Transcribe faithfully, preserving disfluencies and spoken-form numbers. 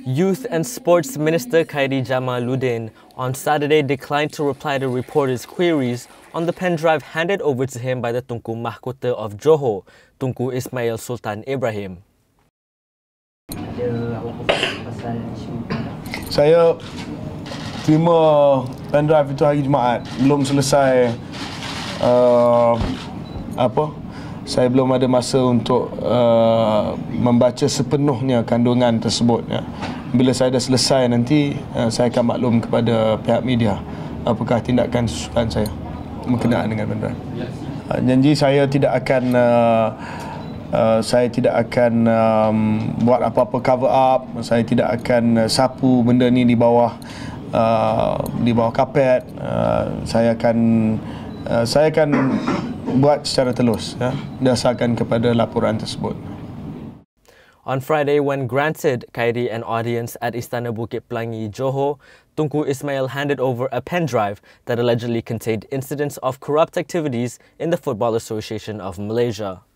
Youth and Sports Minister Khairy Jamaluddin on Saturday declined to reply to reporters' queries on the pendrive handed over to him by the Tunku Mahkota of Johor, Tunku Ismail Sultan Ibrahim. Saya terima pendrive itu hari Jumaat, belum selesai uh, apa? Saya belum ada masa untuk uh, membaca sepenuhnya kandungan tersebut. Ya. Bila saya dah selesai nanti, uh, saya akan maklum kepada pihak media apakah tindakan susukan saya berkenaan dengan pendrive. Uh, janji saya tidak akan uh, uh, saya tidak akan um, buat apa-apa cover up. Saya tidak akan uh, sapu benda ni di bawah uh, di bawah kapet. Uh, saya akan uh, saya akan buat secara telus, ya, berdasarkan kepada laporan tersebut. On Friday, when granted Khairy an audience at Istana Bukit Pelangi, Johor, Tunku Ismail handed over a pendrive that allegedly contained incidents of corrupt activities in the Football Association of Malaysia.